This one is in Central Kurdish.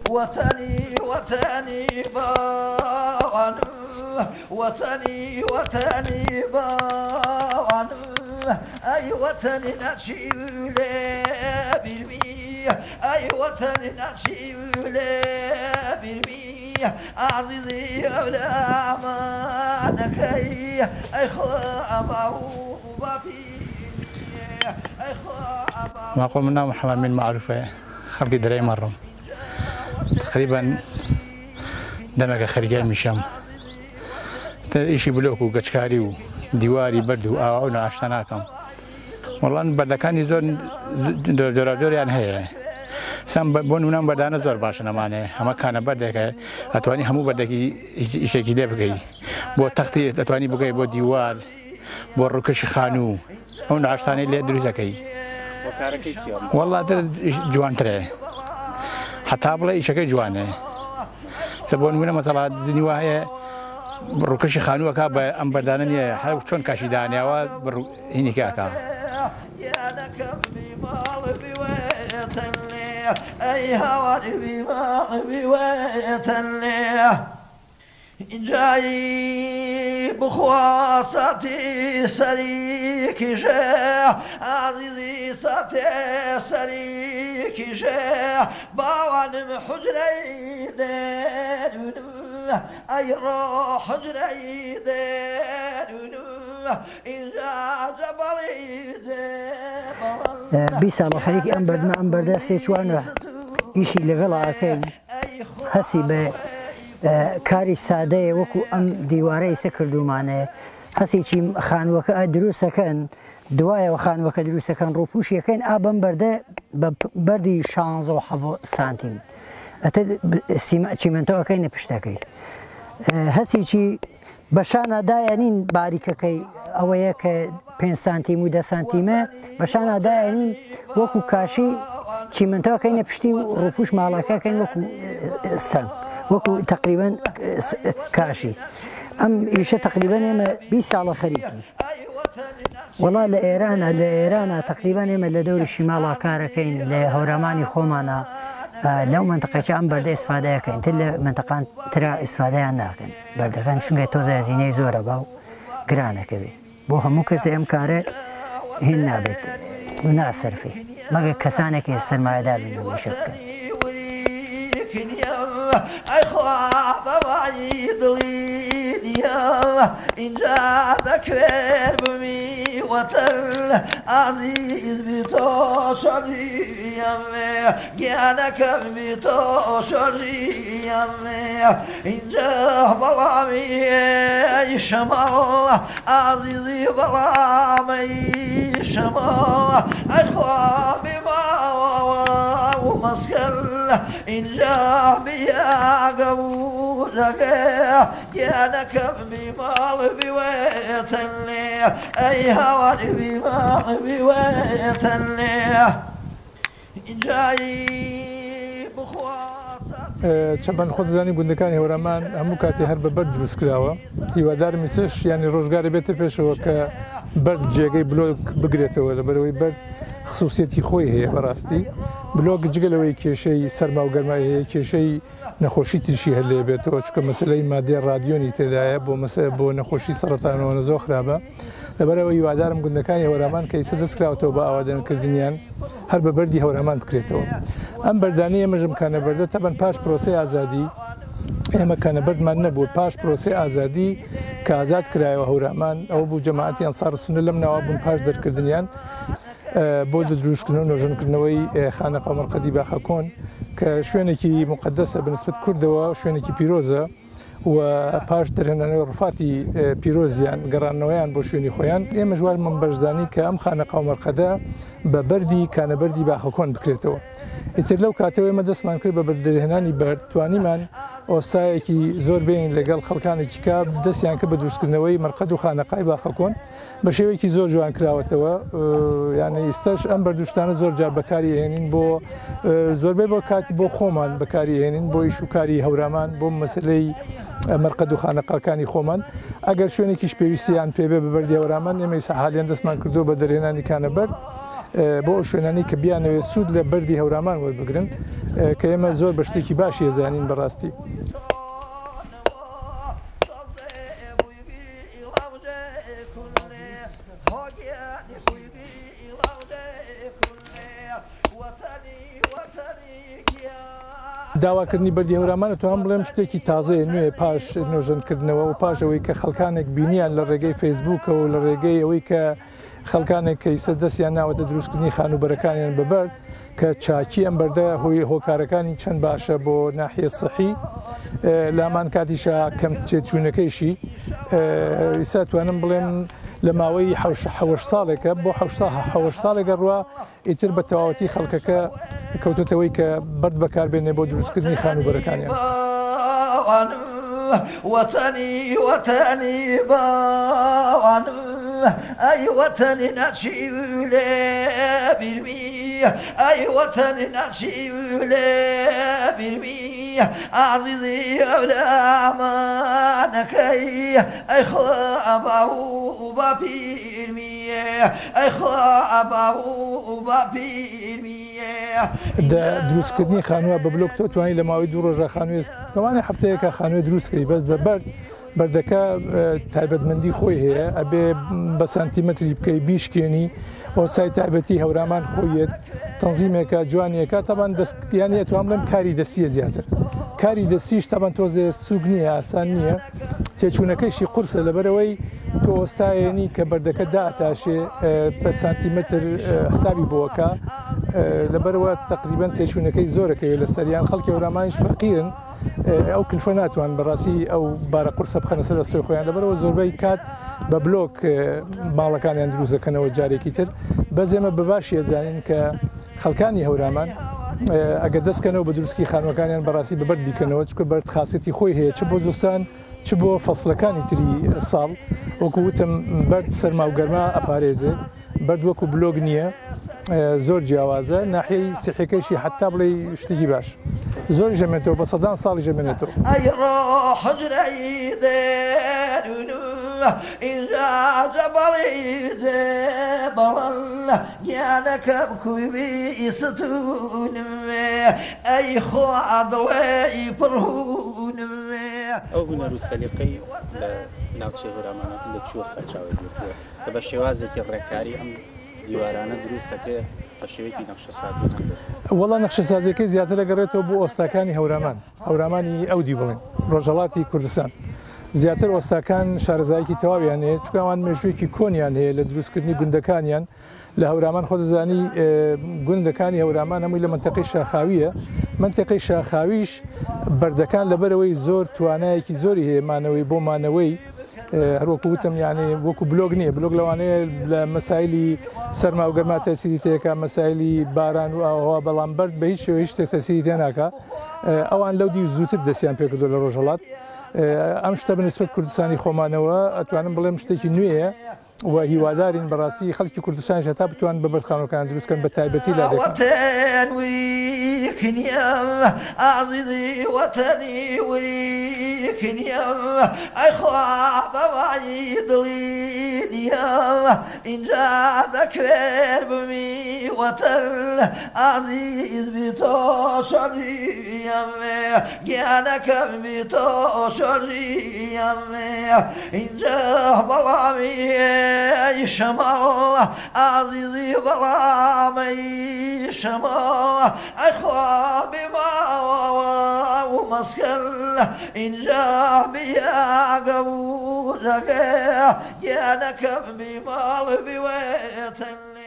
وطني وطني باوان وطني وطني باوان أي وطني نشيل بالمي أي وطني نشيل بالمي عزيزي أولا ما نكي أي خامه ما قلنا محمد من معروفة خلق دري مرة تقريبا دمك خرجان من الشام إيشي بلوكو قشكاري وديواري بردو أو عشتناكم والله إن بردكان يزور دور يعني هي سام بونونا بردانا زور باشنا مانه هم كان بردك أتواني همو بردك إيش كده بقي بو تختي أتواني بقي بو ديوار بو ركش خانو هون عشتاني اللي دروسة كي والله ترى جوان ترى حتى بلا إيش كي جوانه سبون منا مثلا دنيواه ركش خانو كاب أم بردانية حلو شون كاشيدانية و هني كأكا أي هوا بواتن جاي بخواصتي سريك شاه عزيزي ساتي سريك شاه باوان حجري دين أي روح حجري دين إن جاء جبري دين بيسا خليك أنبرد ما أنبرد سيشوانه إيشي لغلا أكين حسي کاری ساده وکو ام دیواره سکردومانه هسی چی خانوکه دروسه کن دوای و خانوکه دروسه کن روپوشی کن آبم برده بردی 16 سانتیم ات چیمنتو اکین پشتکی هسی چی بشان داینین باریکه کی اویه که 5 سانتیم و 10 سانتیمه بشان داینین وکو کاشی چیمنتو اکین پشتی روپوش مالکه اکین وکو سن وكو تقريبا كاشي إيش تقريبا إما 20 سالة خريجي والله لإيران تقريبا إما لدور الشمال كاركين لهورماني خومانا لو منطقة أم برد استفادة كين تلا منطقة ترى استفادة ناكن برد كان شنو توزع زينة زورة باو جرانا كبي بوها مكسر أم كاره هنا بيت وناصر فيه ما كسانك السرماء دار من يشوفك أي خواب بعيد لي إن جاء كربي وتل عزيز بتوشري جانك بتوشري إن جاء بلامي شمال عزيز بلامي شمال أي خواب ومسكن إن جاء بيا قبولك جانك بمال بويتن أي هوا بمال بويتن جاي بخواصة چەبان خۆ دەزانی گوندەکانی هەورامان هەموو کاتی هەر بە بەرد دروست کراوە هیوادار میسش ینی ڕۆژگارە بێتە پێشەوە کە بەرد جێگەی بلۆک بگرێتەوە لەبەرەوەی بەرد خصوصیەتی خۆی هەیە بەڕاستی بلۆک جگەلەوەی کێشەی سەرما و گەرمای هەیە کێشەی نەخۆشی تریشی هەر لێ بێتەوە چکە مەسلەی مادەی رادیۆنی تێدایە بۆ نەخۆشی سەرەتانەوە زۆر خراپە لەبەرەوە هیوادارم گوندەکانی هەورامان کە ئێستا دەست کراوەتەوە بە ئاوادانکردنیان هەر بە بەردی هەورامان بکرێتەوە ئەم بەردانی ئێمەش کانە بەردە تەبەن پاش پرۆسەی ئازادی ئێمە کانە بەردمان نەبوو پاش پرۆسەی ئازادی کە ئازاد کرایەوە هەورامان ئەو بوو جەماعەتی ئەنسار سونە لەم ناوە بوون پاش دەرکردنیان بۆ دروستکردن و نۆژەنکردنەوەی خانەقە مەرقەدی باخەکۆن کە شوێنێکی مقدسە بەنسبەت کوردەوە شوێنێکی پیرۆزە و پاش دەرهێنانەوەی ڕفاتی پیرۆزیان گەڕانەوەیان بۆ شوێنی خۆیان ئێمە ژوار من بەشدانی کە ئەم خانەقە مەرقەدە بە بەردی کانەبەردی باخەکۆن بکرێتەوە ئیتر لەو کاتەوە ئێمە دەستمان کرد بە بەردەرهێنانی بەرد توانیمان ئۆستایەکی زۆر بین لەگەڵ خەڵکانێکی کا دەستیان کە بە دروستکردنەوەی مەرقەد و خانەقای باخەکۆن بە شێوەیەکی زۆر جوان کراوەتەوە یعنی ئێستاش ئەم بەردوشتانە زۆر جار بەکاری هێنین بۆ زۆربەی بۆ کاتی بۆ خۆمان بەکاری هێنین بۆ ئیشوکاری هەورامان بۆ مەسلەی مەرقەد و خانەقاکانی خۆمان ئەگەر شوێنێکیش پێویستیان پێبێ بە بەردی هەورامان ئێمە حالیان دەستمان کردو بە دەرهێنانی کانەبەرد بۆ ئەو شوێنانی کە بیانەوێت سوود لە بەردی هەورامان وەربگرن کە ئێمە زۆر بە شتێکی باشی ێزانین بەڕاستی. داواکردنی بەردی هەورامانە توانم بڵێم شتێکی تازەیە نوێ پاش نوێژەنکردنەوە و پاشەوەی کە خەڵکانێک بینیان لە ڕێگەی فەیسبووکە و لە ڕێگەی ئەوەی کە خەڵکانێک کەیسە دەستیان ناوەتە دروستکردنی خانوبەرەکانیان بەبەرد کە چاکی ئەم بەردە هۆی هۆکارەکانی چەند باشە بۆ ناحیە سەحی لامان کاتیشە کەم چێتچوونەکەیشی ئیسا توانم بڵێم لە ماوەی حەوەش ساڵێکە بۆ حەوەش ساڵێکە ڕوا ئیتر بە تەواوەتی خەڵکەکە کەوتێتەوەی کە بەرد بەکاربێنێ بۆ دروستکردنی خانوبەرەکانیان. وطني وطني باوانم أي وطني نشيب لا برمي أي وطني نشيب لا برمي عزيزي أولا مانكي أي خابه وبابيرمي أي خابه وبابيرمي دروستکردنی خانووە بە بلۆک تۆ توانی لە ماوەی دوو ڕۆژە خانوێ لەوانەیە هەفتەیەکە خانوێ دروستکەی بەس بە بەردەکە تایبەتمەندی خۆی هەیە ئەبێ بە سانتیمەتری بکەی بیشکێنی ئۆسای تایبەتی هەورامان خۆیت تەنزیمێکە جوانیەکە تاوان دەستیانی ئەتوان بڵێم کاری دەستیە زیاتر کاری دەستیش تاوان تۆزێ سوگ نییە ئاسان نییە تێچوونەکەیشی قورسە لەبەرەوەی تۆ ئۆستایێنی کە بەردەکە داتاشێ بە سانتیمەتر حسابی بۆەکە لەبەرەوە تقریبان تێچوونەکەی زۆرەکەوێت لە سەریان خەڵکی هەورامانیش فەقیرن ئەو کلفە ناتوان بەڕاستی ئەو بارە قورسە بخەنە سەر سۆی خۆیان لەبەرەوە زۆربەی کات بە بلۆک ماڵەکانیان دروستەکەنەوە جارێکی تر بەزێمە بەباشی ئەزانین کە خەڵکانی هەورامان ئەگە دەستکەنەوە بە دروستکی خانوەکانیان بەڕاستی بەبەر بیکەنەوە چکە بەرد خاصەتی خۆی هەیە چ بۆ زستان چ بۆ فەسڵەکانی تری ساڵ وەکو وتم بەرد سەرما و گەرما ئەپارێزێ بەرد وەکو بلۆگ نییە زۆر جیاوازە ناحیەی سیحەکەیشی حتا بڵێ شتێکی باش زۆری ژەمێنێتەوە بە سەدان ساڵی ژەمێنێتەوە إذا جبريت بلن يانك بكوي ستون أي خواد وي فرهون ئەو بوونە ڕووسەلیقەی لە ناوچەی هەورامانە لە چووە سەرچاوی گرتووە کە بە شێوازێکی ڕێکاری ئەم دیوارانە دروست دەکرێت بە شێوەیەکی نەخشەسازی هەندەست. وەڵا نەخشەسازیەکەی زیاتر دەگەڕێتەوە بۆ ئۆستاکانی هەورامانی ئەودی بڵێن ڕۆژهەڵاتی کوردستان زیاتر ئۆستاکان شارەزایەکی تەواویان هەیە چکەوان مێژوویەکی کۆنیان هەیە لە دروستکردنی گوندەکانیان لە هەورامان خۆ دەزانی گوندەکانی هەورامان هەمووی لە منتەقەی شاخاویە منتەقەی شاخاویش بەردەکان لەبەرەوەی زۆر توانایەکی زۆری هەیە مانەوەی بۆ مانەوەی هەروەکو وتم یعنی وەکو بلۆگ نییە بلۆگ لەوانەیە لە مەسایلی سەرما و گەرما تەسیری تێکە مەسایلی باران و ئاوا بەڵام بەرد بە هیچ شێوە هیچ تەسیری تێناکە ئەوان لەودی زووتر دەستیان پێکردو لە ڕۆژهەڵات ئەم شتە بنسبەت کوردستانی خۆمانەوە ئەتوانم بڵێم شتێکی نوێیە و هیوادارین بەڕاستی خەڵکی کوردستان هەتا بتوان بە بەردخانەکان دروستکەن بە تایبەتی لا عزيزي وطني وريكن يا أي خواب وعيد لي يا إن جادك بمي وطن عزيز بتوشر يا جانك بتوشر يا إن جاه بلامي شمال عزيزي بلامي شمال أي خوابي ومسكن إن جاء بيا قبوزك يا نكب بمال بويتني